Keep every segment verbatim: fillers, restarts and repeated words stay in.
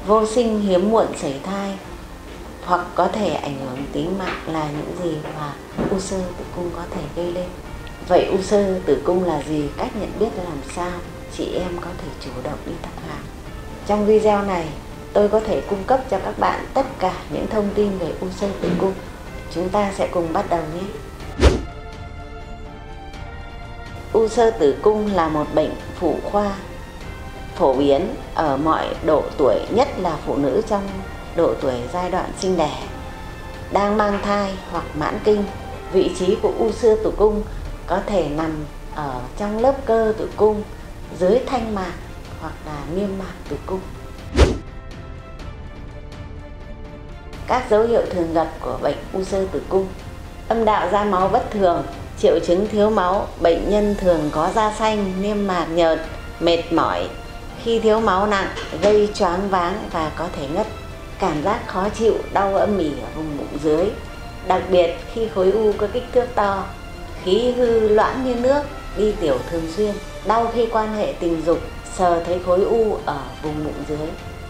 vô sinh hiếm muộn sẩy thai, hoặc có thể ảnh hưởng tính mạng là những gì mà u xơ tử cung có thể gây lên. Vậy u xơ tử cung là gì? Cách nhận biết làm sao chị em có thể chủ động đi thăm khám? Trong video này, tôi có thể cung cấp cho các bạn tất cả những thông tin về u xơ tử cung. Chúng ta sẽ cùng bắt đầu nhé! U xơ tử cung là một bệnh phụ khoa phổ biến ở mọi độ tuổi, nhất là phụ nữ trong độ tuổi giai đoạn sinh đẻ, đang mang thai hoặc mãn kinh. Vị trí của u xơ tử cung có thể nằm ở trong lớp cơ tử cung, dưới thanh mạc hoặc là niêm mạc tử cung. Các dấu hiệu thường gặp của bệnh u xơ tử cung: âm đạo ra máu bất thường, triệu chứng thiếu máu. Bệnh nhân thường có da xanh, niêm mạc nhợt, mệt mỏi. Khi thiếu máu nặng gây choáng váng và có thể ngất. Cảm giác khó chịu, đau âm ỉ ở vùng bụng dưới, đặc biệt khi khối u có kích thước to. Khí hư loãng như nước, đi tiểu thường xuyên, đau khi quan hệ tình dục, sờ thấy khối u ở vùng bụng dưới.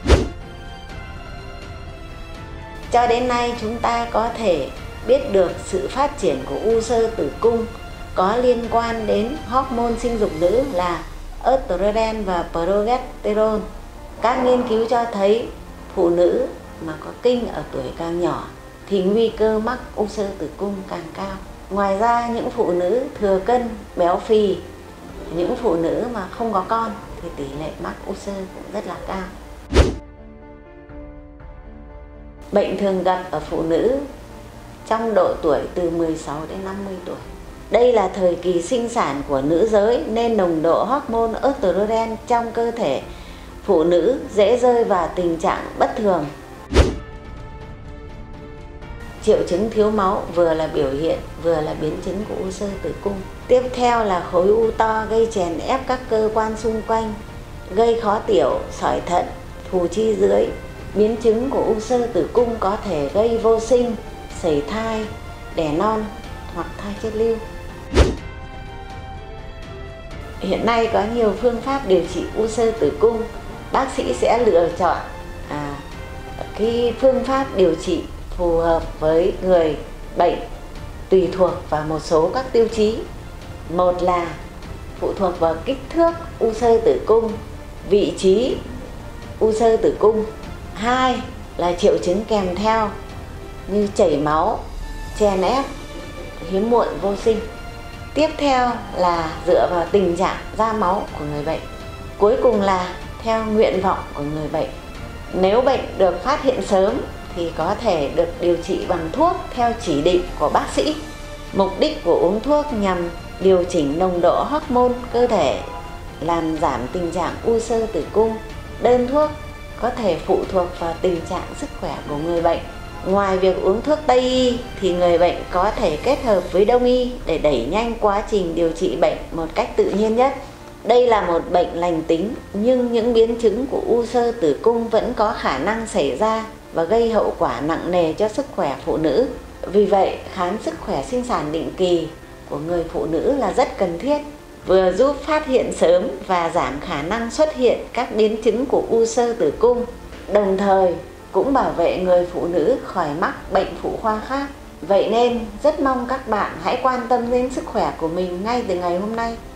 Cho đến nay chúng ta có thể biết được sự phát triển của u xơ tử cung có liên quan đến hormone sinh dục nữ là estrogen và progesterone. Các nghiên cứu cho thấy phụ nữ mà có kinh ở tuổi càng nhỏ thì nguy cơ mắc u xơ tử cung càng cao. Ngoài ra, những phụ nữ thừa cân, béo phì, những phụ nữ mà không có con thì tỷ lệ mắc u xơ cũng rất là cao. Bệnh thường gặp ở phụ nữ trong độ tuổi từ mười sáu đến năm mươi tuổi. Đây là thời kỳ sinh sản của nữ giới nên nồng độ hormone estrogen trong cơ thể phụ nữ dễ rơi vào tình trạng bất thường. Triệu chứng thiếu máu vừa là biểu hiện vừa là biến chứng của u xơ tử cung. Tiếp theo là khối u to gây chèn ép các cơ quan xung quanh, gây khó tiểu, sỏi thận, phù chi dưới. Biến chứng của u xơ tử cung có thể gây vô sinh, sẩy thai, đẻ non hoặc thai chết lưu. Hiện nay có nhiều phương pháp điều trị u xơ tử cung. Bác sĩ sẽ lựa chọn à, cái phương pháp điều trị phù hợp với người bệnh tùy thuộc vào một số các tiêu chí. Một là phụ thuộc vào kích thước u xơ tử cung, vị trí u xơ tử cung. Hai là triệu chứng kèm theo như chảy máu, chèn ép, hiếm muộn vô sinh. Tiếp theo là dựa vào tình trạng ra máu của người bệnh. Cuối cùng là theo nguyện vọng của người bệnh. Nếu bệnh được phát hiện sớm thì có thể được điều trị bằng thuốc theo chỉ định của bác sĩ. Mục đích của uống thuốc nhằm điều chỉnh nồng độ hormone cơ thể, làm giảm tình trạng u xơ tử cung. Đơn thuốc có thể phụ thuộc vào tình trạng sức khỏe của người bệnh. Ngoài việc uống thuốc Tây y thì người bệnh có thể kết hợp với Đông y để đẩy nhanh quá trình điều trị bệnh một cách tự nhiên nhất. Đây là một bệnh lành tính, nhưng những biến chứng của u xơ tử cung vẫn có khả năng xảy ra và gây hậu quả nặng nề cho sức khỏe phụ nữ. Vì vậy, khám sức khỏe sinh sản định kỳ của người phụ nữ là rất cần thiết, vừa giúp phát hiện sớm và giảm khả năng xuất hiện các biến chứng của u xơ tử cung, đồng thời cũng bảo vệ người phụ nữ khỏi mắc bệnh phụ khoa khác. Vậy nên rất mong các bạn hãy quan tâm đến sức khỏe của mình ngay từ ngày hôm nay.